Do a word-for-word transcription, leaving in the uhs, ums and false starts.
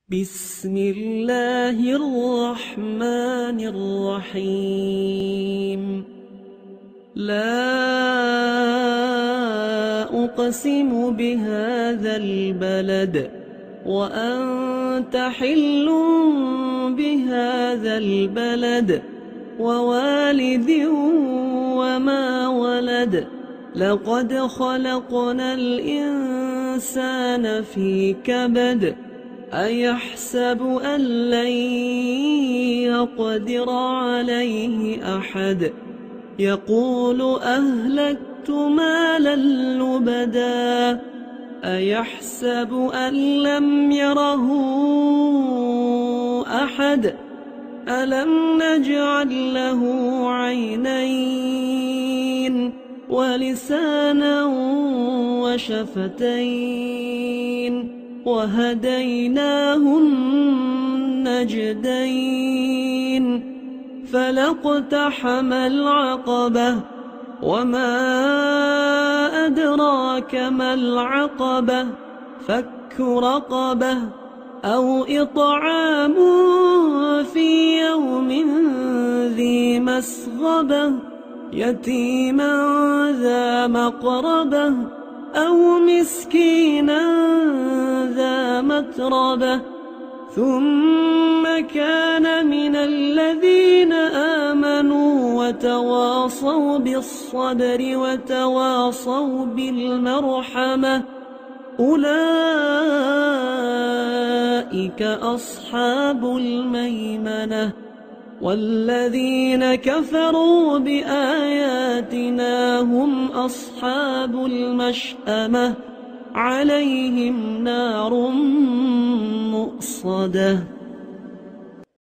بسم الله الرحمن الرحيم. لا أقسم بهذا البلد وأنت حل بهذا البلد ووالد وما ولد. لقد خلقنا الإنسان في كبد. أيحسب أن لن يقدر عليه أحد. يقول أهلكت مالا لبدا. أيحسب أن لم يره أحد. ألم نجعل له عينين ولسانا وشفتين وهديناه النجدين. فلاقتحم العقبة وما أدراك ما العقبة. فك رقبة أو إطعام في يوم ذي مسغبة يتيما ذا مقربة أو مسكينا ذا متربة. ثم كان من الذين آمنوا وتواصوا بالصبر وتواصوا بالمرحمة. أولئك أصحاب الميمنة. والذين كفروا بآياتنا هم أصحاب المشأمة. عليهم نار مؤصدة.